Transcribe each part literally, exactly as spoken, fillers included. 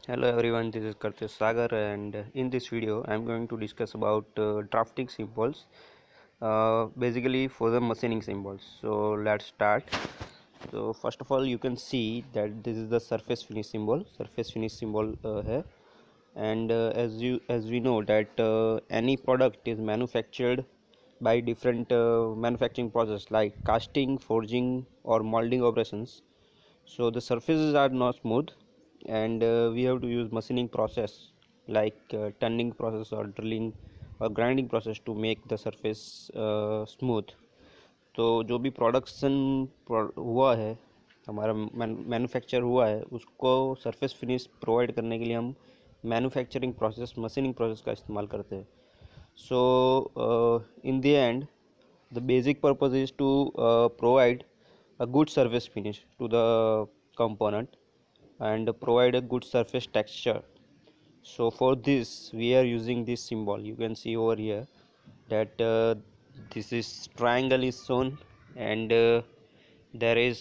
Hello everyone, this is Karthik Sagar, and in this video I am going to discuss about uh, drafting symbols, uh, basically for the machining symbols. So let's start. So first of all, you can see that this is the surface finish symbol. Surface finish symbol uh, here, and uh, as you as we know that uh, any product is manufactured by different uh, manufacturing process like casting, forging, or molding operations. So the surfaces are not smooth, and uh, we have to use machining process like uh, turning process or drilling or grinding process to make the surface uh, smooth. तो जो भी production हुआ है, हमारा manufacture हुआ है, उसको surface finish provide करने के लिए हम मैन्युफैक्चरिंग प्रोसेस मशीनिंग प्रोसेस का इस्तेमाल करते हैं. So in the end the basic purpose is to uh, provide a good surface finish to the component and provide a good surface texture. So for this we are using this symbol. You can see over here that uh, this is triangle is shown, and uh, there is,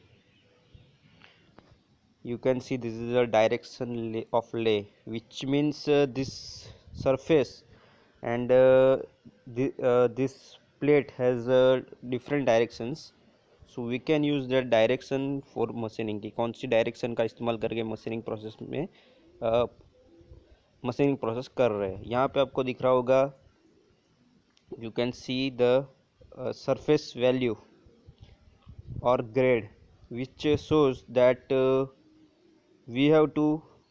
you can see this is a direction lay of lay, which means uh, this surface and uh, the, uh, this plate has uh, different directions. So we can use that direction for machining. की कौन सी direction का इस्तेमाल करके machining process में machining process कर रहे हैं. यहाँ पे आपको दिख रहा होगा, you can see the surface value और grade which shows that we have to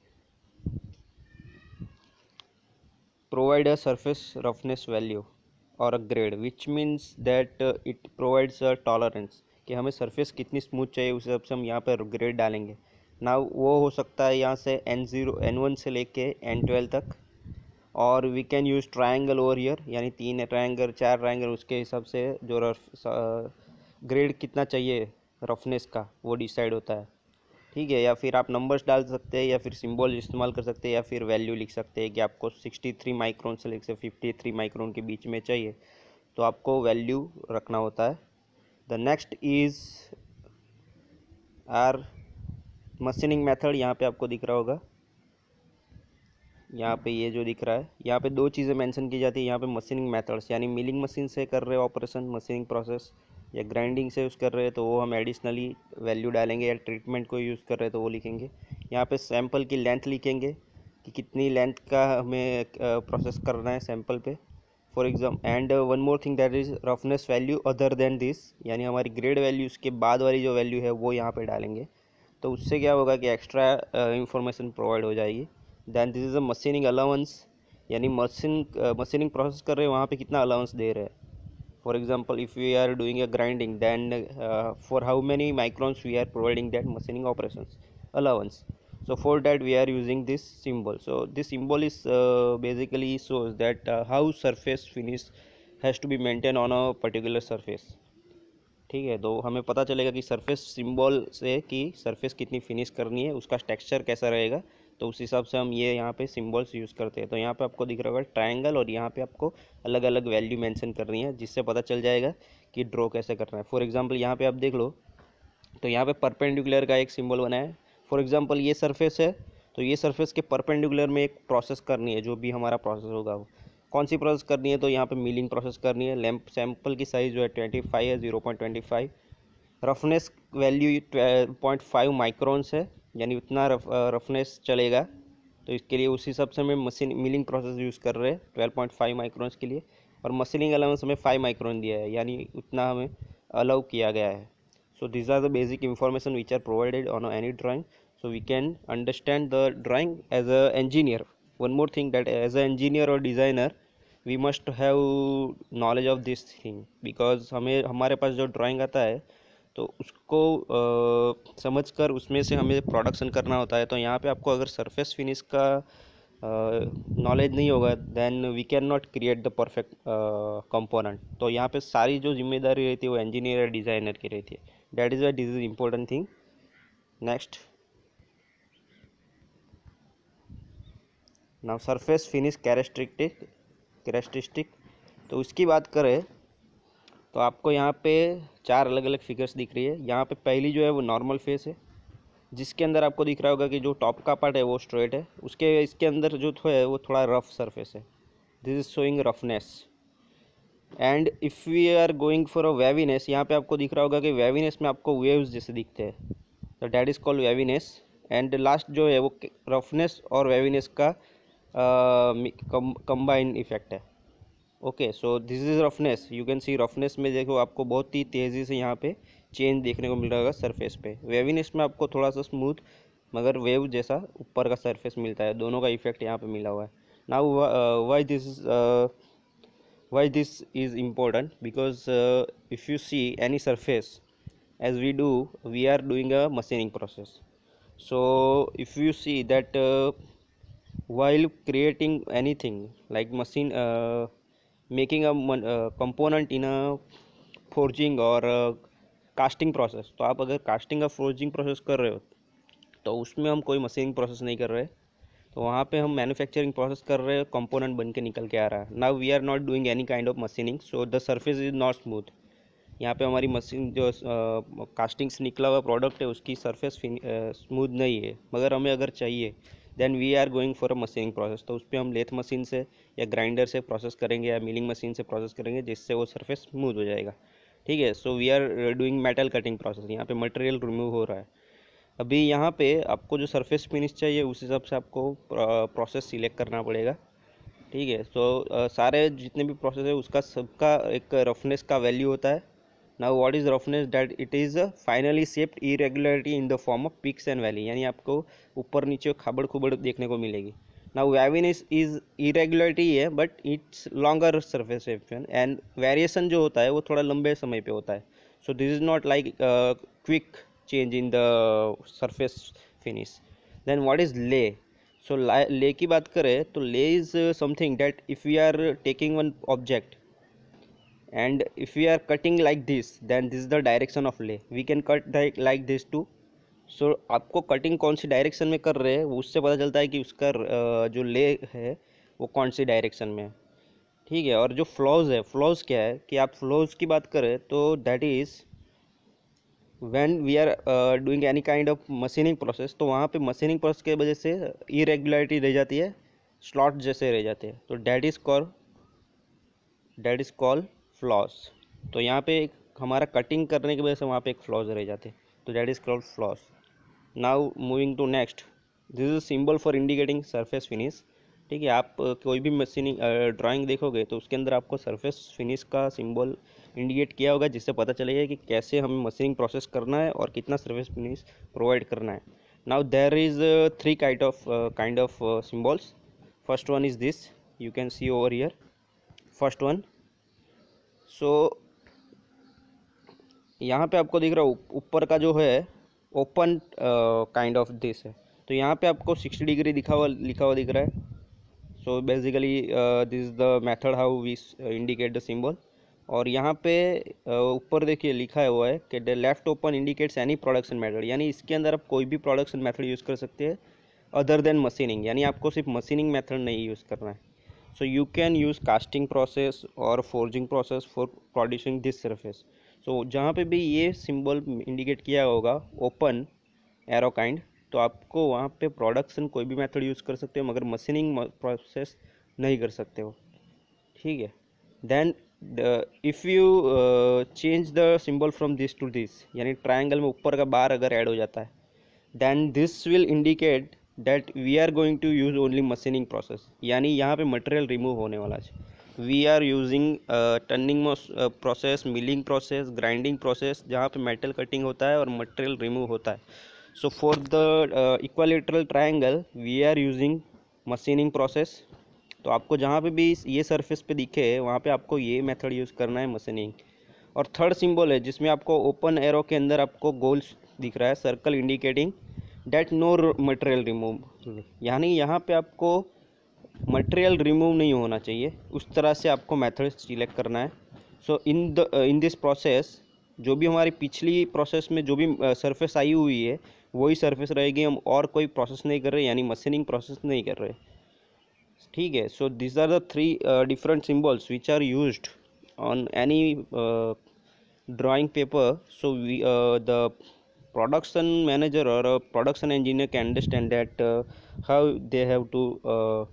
provide a surface roughness value or a grade, which means that uh, it provides a tolerance कि हमें सरफेस कितनी स्मूथ चाहिए, उस हिसाब से हम यहाँ पर ग्रेड डालेंगे ना. वो हो सकता है यहाँ से एन ज़ीरो एन वन से लेके एन ट्वेल्व तक, और we can use triangle over year, यानी तीन ट्रायंगल चार ट्रायंगल, उसके हिसाब से जो रफ ग्रेड कितना चाहिए रफनेस का वो डिसाइड होता है. ठीक है, या फिर आप नंबर्स डाल सकते हैं, या फिर सिंबल इस्तेमाल कर सकते हैं, या फिर वैल्यू लिख सकते हैं कि आपको सिक्सटी थ्री माइक्रोन से लेकर फिफ्टी थ्री माइक्रोन के बीच में चाहिए, तो आपको वैल्यू रखना होता है. The next is our machining method. यहाँ पे आपको दिख रहा होगा, यहाँ पे ये जो दिख रहा है, यहाँ पे दो चीज़ें मेंशन की जाती है. यहाँ पे मशीनिंग मेथड्स, यानी मिलिंग मशीन से कर रहे ऑपरेशन मशीनिंग प्रोसेस, या ग्राइंडिंग से यूज़ कर रहे हैं तो वो हम एडिशनली वैल्यू डालेंगे, या ट्रीटमेंट को यूज़ कर रहे हैं तो वो लिखेंगे. यहाँ पे सैंपल की लेंथ लिखेंगे कि कितनी लेंथ का हमें प्रोसेस करना है सैंपल पे, for example. And one more thing that is roughness value other than this, यानी हमारी ग्रेड वैल्यू उसके बाद वाली जो वैल्यू है वो यहाँ पे डालेंगे. तो उससे क्या होगा कि एक्स्ट्रा इंफॉर्मेशन प्रोवाइड हो जाएगी. Then this is a machining allowance, यानी मशीन मशीनिंग प्रोसेस कर रहे हैं वहाँ पे कितना अलाउंस दे रहे हैं. For example, if we are doing a grinding, then uh, for how many microns we are providing that machining operations allowance. So for that we are using this symbol. So this symbol is uh, basically shows that uh, how surface finish has to be maintained on a particular surface. ठीक है, तो हमें पता चलेगा कि surface symbol से कि surface कितनी फिनिश करनी है, उसका टेक्सचर कैसा रहेगा, तो उस हिसाब से हम ये यहाँ पे सिंबल्स यूज़ करते हैं. तो यहाँ पे आपको दिख रहा होगा ट्रायंगल, और यहाँ पे आपको अलग अलग वैल्यू मेंशन करनी है, जिससे पता चल जाएगा कि ड्रॉ कैसे करना है. फॉर एग्जांपल यहाँ पे आप देख लो, तो यहाँ पे परपेंडिकुलर का एक सिंबल बना है. फॉर एग्जांपल ये सरफेस है, तो ये सरफेस के परपेंडिकुलर में एक प्रोसेस करनी है, जो भी हमारा प्रोसेस होगा वो कौन सी प्रोसेस करनी है, तो यहाँ पे मिलिंग प्रोसेस करनी है. लैंप सैंपल की साइज़ जो है ट्वेंटी फाइव है, zero point twenty five. Roughness value twelve point five microns है, यानी उतना रफ रफनेस चलेगा. तो इसके लिए उस हिसाब से हमें मशीन मिलिंग प्रोसेस यूज़ कर रहे हैं ट्वेल्व पॉइंट फाइव माइक्रोन्स के लिए, और मशीनिंग अलाउंस हमें फाइव माइक्रोन दिया है, यानी उतना हमें अलाउ किया गया है. So this are the basic information which are provided on any drawing, so we can understand the drawing as a engineer. One more thing, that as a engineer or designer we must have knowledge of this thing, because हमें हमारे पास जो drawing आता है तो उसको uh, समझ कर उसमें से हमें प्रोडक्शन करना होता है. तो यहाँ पे आपको अगर सरफेस फिनिश का नॉलेज uh, नहीं होगा, then we can not create the perfect component. तो यहाँ पे सारी जो जिम्मेदारी रहती है वो इंजीनियर या डिज़ाइनर की रहती है. That is why this is important thing. Next, now surface finish characteristic characteristic तो उसकी बात करें तो आपको यहाँ पे चार अलग अलग फिगर्स दिख रही है. यहाँ पे पहली जो है वो नॉर्मल फेस है, जिसके अंदर आपको दिख रहा होगा कि जो टॉप का पार्ट है वो स्ट्रेट है, उसके इसके अंदर जो है वो थोड़ा रफ सरफेस है। This is showing roughness. And if we are going for a waviness, यहाँ पे आपको दिख रहा होगा कि वेवीनेस में आपको वेव्स जैसे दिखते हैं, तो that is called waviness. And last जो है वो रफनेस और वेवीनेस का कंबाइन इफेक्ट है। Okay, so this is roughness. You can see roughness में देखो आपको बहुत ही तेज़ी से यहाँ पे चेंज देखने को मिल रहा होगा सरफेस पे। वेवीनेस में आपको थोड़ा सा स्मूथ मगर वेव जैसा ऊपर का सरफेस मिलता है, दोनों का इफेक्ट यहाँ पे मिला हुआ है। Now why this is why this is important, because uh, if you see any surface, as we do, we are doing a machining process. So if you see that uh, while creating anything like machine uh, making a uh, component in a forging or uh, casting process, तो आप अगर casting का forging process कर रहे हो तो उसमें हम कोई मशीनिंग प्रोसेस नहीं कर रहे, तो वहाँ पे हम मैन्युफैक्चरिंग प्रोसेस कर रहे हैं, कंपोनेंट बन के निकल के आ रहा है। Now we are not doing any kind of machining, so the surface is not smooth. यहाँ पे हमारी मशीन जो कास्टिंग से निकला हुआ प्रोडक्ट है उसकी सरफेस स्मूथ नहीं है, मगर हमें अगर चाहिए then we are going for a machining process, तो उस पर हम लेथ मशीन से या ग्राइंडर से प्रोसेस करेंगे या मिलिंग मशीन से प्रोसेस करेंगे, जिससे वो सरफेस स्मूथ हो जाएगा। ठीक है, so we are doing metal cutting process, यहाँ पे मटेरियल रिमूव हो रहा है। अभी यहाँ पे आपको जो सरफेस फिनिश चाहिए उस हिसाब से आपको प्रोसेस सिलेक्ट करना पड़ेगा। ठीक है, तो सारे जितने भी प्रोसेस है उसका सबका एक रफनेस का वैल्यू होता है। Now what is roughness, that it is finally shaped irregularity in the form of peaks and valley, यानी आपको ऊपर नीचे खाबड़ खुबड़ देखने को मिलेगी। नाउ वेवीनेस इज इरेगुलरिटी है but it's longer surface section, and variation जो होता है वो थोड़ा लंबे समय पे होता है। So this is not like quick change in the surface finish. Then what is lay? So lay की बात करें तो lay is something that if we are taking one object and if we are cutting like this, then this is the direction of lay. We can cut like this too. So आपको cutting कौन सी direction में कर रहे हैं वो उससे पता चलता है कि उसका जो ले है वो कौन सी डायरेक्शन में है। ठीक है, और जो फ्लॉज है, फ्लॉज क्या है कि आप फ्लॉज की बात करें तो that is when we are uh, doing any kind of machining process, तो वहाँ पे मशीनिंग प्रोसेस के वजह से इरेगुलरिटी रह जाती है, स्लॉट जैसे रह जाते हैं, तो that is call that is call flaws. तो यहाँ पे हमारा कटिंग करने की वजह से वहाँ पे एक फ्लॉज रह जाते हैं, तो that is called flaws. Now moving to next, this is symbol for indicating surface finish. ठीक है, आप कोई भी मशीनिंग ड्राइंग देखोगे तो उसके अंदर आपको सरफेस फिनिश का सिंबल इंडिकेट किया होगा, जिससे पता चलेगा कि कैसे हमें मशीनिंग प्रोसेस करना है और कितना सरफेस फिनिश प्रोवाइड करना है। Now there is three kind of kind of symbols. First one is this, you can see over here, first one. So यहाँ पे आपको दिख रहा है ऊपर का जो है ओपन काइंड ऑफ दिस है, तो यहाँ पे आपको सिक्सटी डिग्री दिखा हुआ लिखा हुआ दिख रहा है। So basically this is the method how we indicate the symbol. और यहाँ पे ऊपर uh, देखिए लिखा हुआ है कि the left open indicates any production method, यानी इसके अंदर आप कोई भी प्रोडक्शन मेथड यूज़ कर सकते हैं अदर देन मशीनिंग, यानी आपको सिर्फ मशीनिंग मेथड नहीं यूज़ करना है। So you can use casting process और forging process for producing this surface. So जहाँ पे भी ये सिंबल इंडिकेट किया होगा ओपन एरो काइंड, तो आपको वहाँ पे प्रोडक्शन कोई भी मेथड यूज़ कर सकते हो मगर मशीनिंग प्रोसेस नहीं कर सकते हो। ठीक है, then if you change the symbol from this to this, यानी ट्रायंगल में ऊपर का बार अगर ऐड हो जाता है, then this will indicate that we are going to use only machining process, यानी यहाँ पे मटेरियल रिमूव होने वाला है। We are using turning process, milling process, grinding process, जहाँ पे मेटल कटिंग होता है और मटेरियल रिमूव होता है। So for the equilateral triangle we are using machining process. तो आपको जहाँ पे भी ये सरफेस पे दिखे वहाँ पे आपको ये मेथड यूज़ करना है, मशीनिंग। और थर्ड सिंबल है जिसमें आपको ओपन एरो के अंदर आपको गोल दिख रहा है, circle indicating that no material remove, यानी यहाँ पे आपको मटेरियल रिमूव नहीं होना चाहिए, उस तरह से आपको मेथड सिलेक्ट करना है। So in the in this process जो भी हमारी पिछली प्रोसेस में जो भी सरफेस आई हुई है वही सरफेस रहेगी, हम और कोई प्रोसेस नहीं कर रहे, यानी मशीनिंग प्रोसेस नहीं कर रहे। ठीक है, so this are the three different symbols which are used on any drawing paper. So we the production manager or a production engineer can understand that uh, how they have to uh,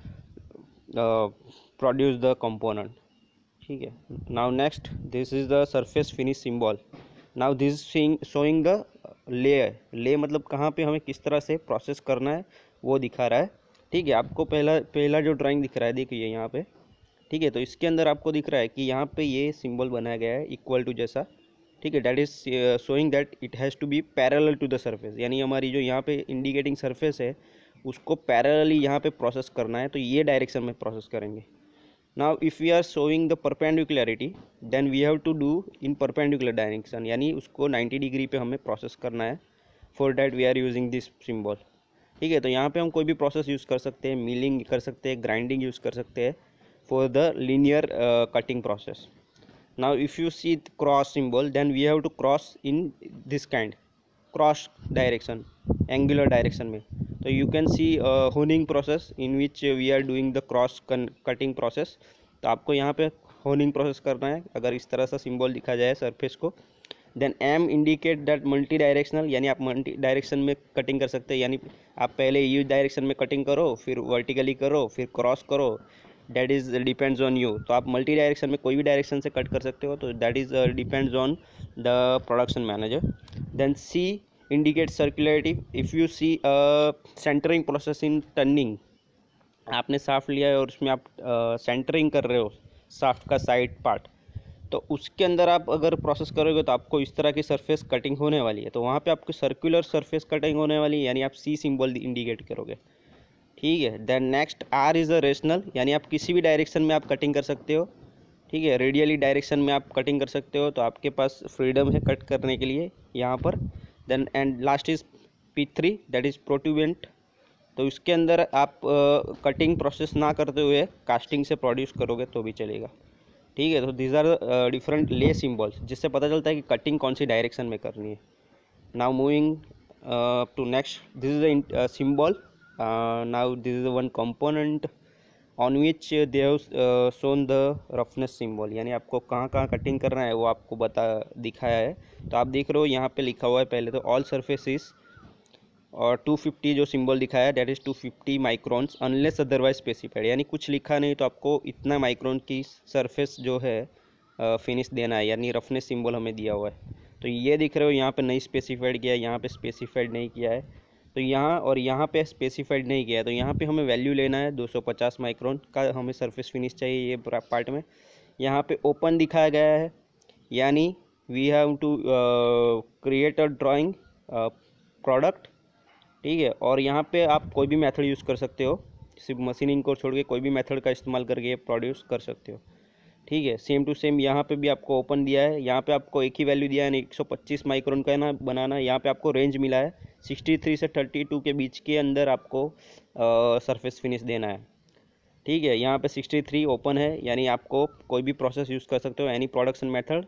uh, produce the component. ठीक है. Now next, this is the surface finish symbol. Now this is showing showing the layer. layer मतलब कहाँ पे हमें किस तरह से process करना है वो दिखा रहा है. ठीक है. आपको पहला पहला जो ड्राइंग दिख रहा है देखिए यहाँ पे. ठीक है. तो इसके अंदर आपको दिख रहा है कि यहाँ पे ये सिंबल बनाया गया है इक्वल टू जैसा. ठीक है. That is showing that it has to be parallel to the surface, यानी हमारी जो यहाँ पे इंडिकेटिंग सरफेस है उसको पैरेलली यहाँ पे प्रोसेस करना है, तो ये डायरेक्शन में प्रोसेस करेंगे. Now if we are showing the perpendicularity then we have to do in perpendicular direction, यानी उसको नाइन्टी डिग्री पे हमें प्रोसेस करना है. For that we are using this symbol. ठीक है. तो यहाँ पे हम कोई भी प्रोसेस यूज़ कर सकते हैं, मिलिंग कर सकते हैं, ग्राइंडिंग यूज़ कर सकते हैं for the linear cutting process. Now if you see the cross symbol then we have to cross in this kind cross direction, angular direction में. तो you can see uh, honing process in which we are doing the cross cutting process. तो आपको यहाँ पे honing process करना है अगर इस तरह सा symbol दिखा जाए surface को. then M indicate that multi directional, यानी आप मल्टी डायरेक्शन में कटिंग कर सकते हैं, यानी आप पहले यू डायरेक्शन में कटिंग करो, फिर वर्टिकली करो, फिर क्रॉस करो. That is depends on you. तो आप मल्टी डायरेक्शन में कोई भी डायरेक्शन से कट कर सकते हो, तो that is depends on the production manager. Then C indicate circularity. If you see centering process in turning, आपने साफ्ट लिया है और उसमें आप सेंटरिंग uh, कर रहे हो साफ्ट का साइड पार्ट, तो उसके अंदर आप अगर प्रोसेस करोगे तो आपको इस तरह की सरफेस कटिंग होने वाली है. तो वहाँ पे आपको सर्कुलर सरफेस कटिंग होने वाली है, यानी आप सी सिंबल इंडिकेट करोगे. ठीक है. Then next R is a rational, यानी आप किसी भी डायरेक्शन में आप कटिंग कर सकते हो. ठीक है. रेडियली डायरेक्शन में आप कटिंग कर सकते हो, तो आपके पास फ्रीडम है कट करने के लिए यहाँ पर. Then and last is P three, that is protuberant. तो इसके अंदर आप कटिंग uh, प्रोसेस ना करते हुए कास्टिंग से प्रोड्यूस करोगे तो भी चलेगा. ठीक है. तो these are different lay symbols, जिससे पता चलता है कि कटिंग कौन सी डायरेक्शन में करनी है. Now moving to next, this is the symbol. Now this is one component on which they have shown the roughness symbol, यानी आपको कहाँ कहाँ कटिंग करना है वो आपको बता दिखाया है. तो आप देख रहे हो यहाँ पे लिखा हुआ है पहले तो ऑल सरफेसिस, और टू फिफ्टी जो सिंबल दिखाया है that is two fifty microns unless otherwise specified, यानी कुछ लिखा नहीं तो आपको इतना माइक्रोन की सरफेस जो है फिनिश देना है, यानी रफनेस सिंबल हमें दिया हुआ है. तो ये दिख रहे हो यहाँ पे नहीं स्पेसिफाइड किया है, यहाँ पे स्पेसिफाइड नहीं किया है, तो यहाँ और यहाँ पे स्पेसिफाइड नहीं किया है. तो यहाँ पे हमें वैल्यू लेना है दो सौ पचास माइक्रोन का हमें सरफेस फिनिश चाहिए ये पार्ट में. यहाँ पे ओपन दिखाया गया है, यानी we have to create a drawing product. ठीक है. और यहाँ पे आप कोई भी मेथड यूज़ कर सकते हो, सिर्फ मशीनिंग को छोड़ के कोई भी मेथड का इस्तेमाल करके प्रोड्यूस कर सकते हो. ठीक है. सेम टू सेम यहाँ पे भी आपको ओपन दिया है, यहाँ पे आपको एक ही वैल्यू दिया है, एक सौ पच्चीस माइक्रोन का है ना बनाना. यहाँ पे आपको रेंज मिला है तिरसठ से बत्तीस के बीच के अंदर आपको सरफेस फिनिश देना है. ठीक है. यहाँ पे तिरसठ ओपन है, यानी आपको कोई भी प्रोसेस यूज़ कर सकते हो, any production method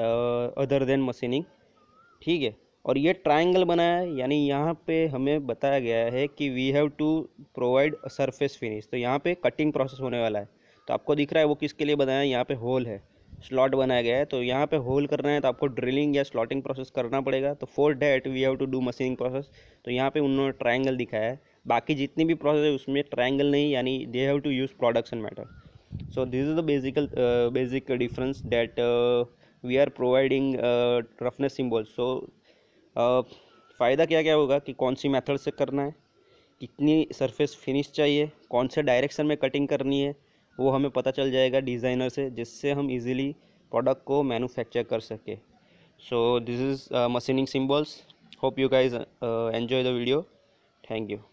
other than machining. ठीक है. और ये ट्रायंगल बनाया है, यानी यहाँ पे हमें बताया गया है कि we have to provide surface finish. तो यहाँ पे कटिंग प्रोसेस होने वाला है. तो आपको दिख रहा है वो किसके लिए बनाया है, यहाँ पे होल है, स्लॉट बनाया गया है. तो यहाँ पे होल करना है तो आपको ड्रिलिंग या स्लॉटिंग प्रोसेस करना पड़ेगा. तो for that we have to do machining process. तो यहाँ पे उन्होंने ट्रायंगल दिखाया है, बाकी जितनी भी प्रोसेस है उसमें ट्रायंगल नहीं, यानी they have to use production method. So this is the basical basic difference that we are providing roughness symbol. So फ़ायदा क्या क्या होगा कि कौन सी मेथड से करना है, कितनी सरफेस फिनिश चाहिए, कौन से डायरेक्शन में कटिंग करनी है, वो हमें पता चल जाएगा डिज़ाइनर से, जिससे हम इजीली प्रोडक्ट को मैन्युफैक्चर कर सके. So this is machining symbols. Hope you guys enjoy the video. Thank you.